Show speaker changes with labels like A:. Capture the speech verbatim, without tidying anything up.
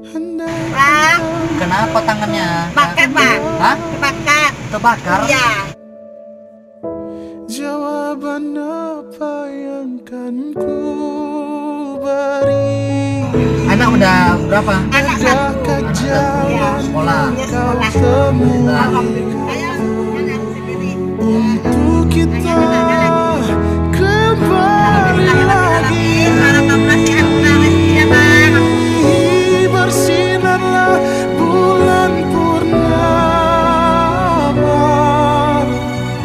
A: Bang,
B: Kenapa tangannya?
A: bakar bang.
B: Hah?
A: Kebakar.
B: Kebakar?
A: Iya.
C: Jawaban apa yang kan ku beri?
B: Anak udah berapa?
A: Anak satu. Iya.
B: Sekolah.
A: Dia sekolah.
C: Temui
A: Alhamdulillah. Saya anak sendiri.
C: untuk kita